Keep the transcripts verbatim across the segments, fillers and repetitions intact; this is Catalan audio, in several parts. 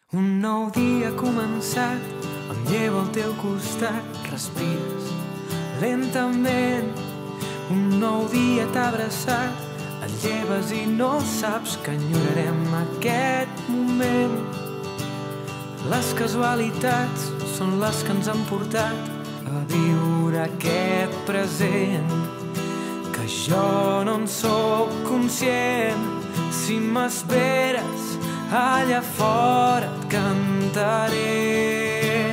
Un nou dia ha començat, em llevo al teu costat, respires lentament. Un nou dia t'ha abraçat, et lleves i no saps que enyorarem aquest moment. Les casualitats són les que ens han portat a viure aquest present, que jo no en sóc conscient. Si m'esperes allà fora et cantaré.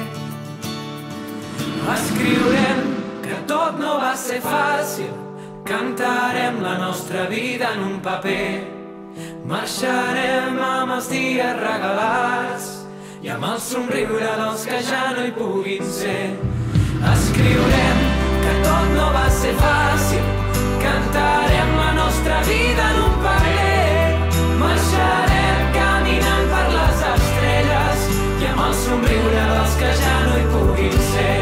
Escriurem que tot no va ser fàcil, cantarem la nostra vida en un paper. Marxarem amb els dies regalats i amb el somriure dels que ja no hi puguin ser. Escriurem que tot no va ser fàcil, cantarem la nostra vida en un paper. Marxarem caminant per les estrelles i amb el somriure dels que ja no hi puguin ser.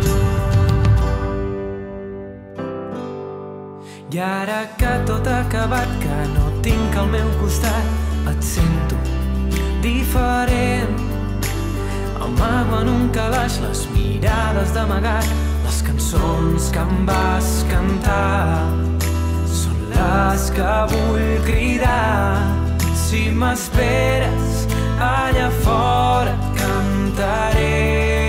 I ara que tot ha acabat, que no tinc al meu costat, et sento diferent. Amago en un calaix les mirades d'amagat, les cançons que em vas cantar són les que vull cridar. Si m'esperes allà fora et cantaré.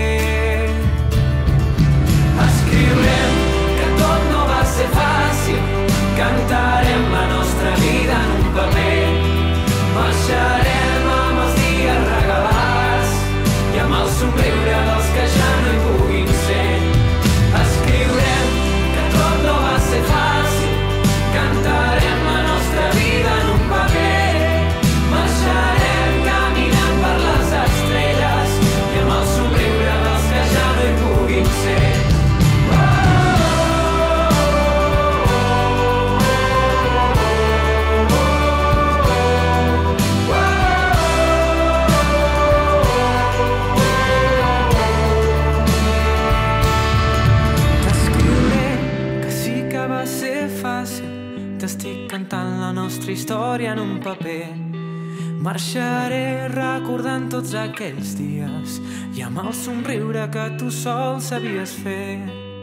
Escriurem que tot no va ser fàcil, cantarem la nostra vida en un paper. Marxarem amb els dies regalats i amb el somriure dels que ja no hi puguin ser. Escriurem que tot no va ser fàcil, cantarem la nostra vida en un paper. Marxarem caminant per les estrelles i amb el somriure dels que ja no hi puguin ser. T'estic cantant la nostra història en un paper. Marxaré recordant tots aquells dies i amb el somriure que tu sol sabies fer.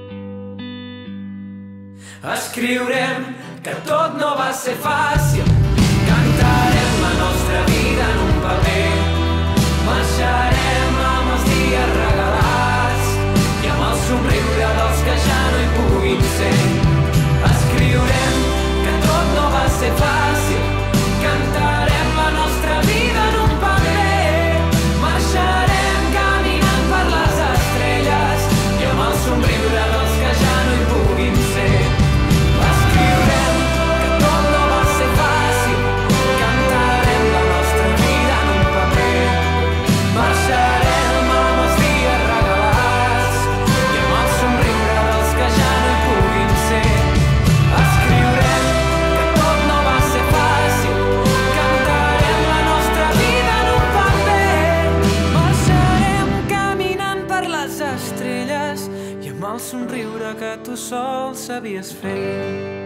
Escriurem que tot no va ser fàcil, cantarem la nostra vida en un paper. Marxarem amb els dies regalats i amb el somriure dels que ja no hi puguin ser. Escriurem que tot no va ser fàcil, cantarem la nostra vida en un paper. Marxarem caminant per les estrelles i amb el somriure dels que ja no hi puguin ser. Escriurem que tot no va ser fàcil, cantarem la nostra vida en un paper. Marxarem amb els dies regalats i amb el somriure dels que ja no hi puguin ser. Escriurem que tot no va ser fàcil, cantarem la nostra vida en un paper. Marxarem caminant per les estrelles i amb el somriure que tu sol sabies fer.